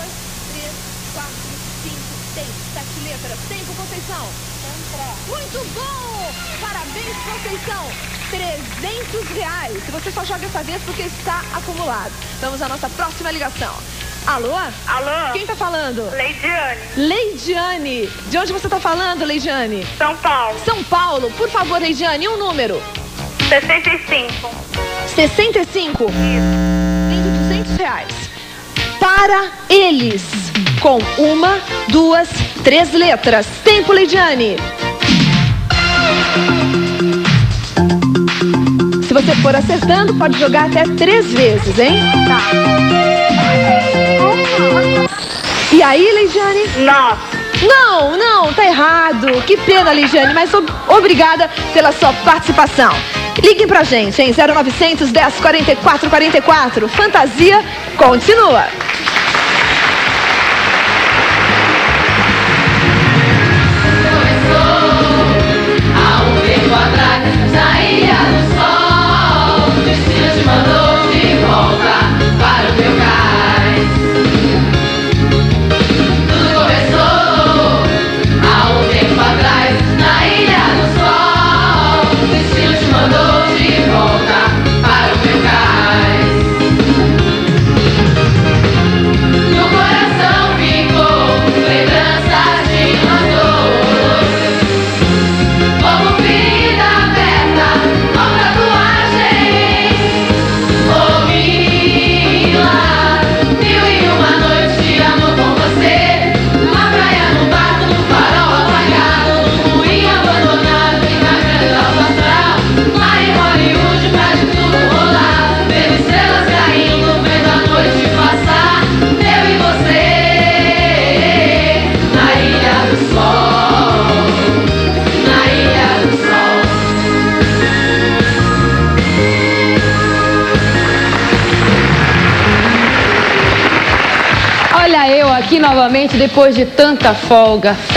3, 4, 5, 6, 7 letras. Tempo, Conceição. Muito bom! Parabéns, Conceição. R$300. E você só joga essa vez porque está acumulado. Vamos à nossa próxima ligação. Alô? Alô? Quem tá falando? Leidiane. Leidiane. De onde você tá falando, Leidiane? São Paulo. São Paulo. Por favor, Leidiane, um número. 65. 65. Vende R$200. Para eles. Com 1, 2, 3 letras. Tempo, Leidiane. Se você for acertando, pode jogar até 3 vezes, hein? Tá. E aí, Leidiane? 9. Não, tá errado. Que pena, Leidiane, mas obrigada pela sua participação. Liguem pra gente, hein? 0900 10 44 44. Fantasia continua. Olha eu aqui novamente depois de tanta folga.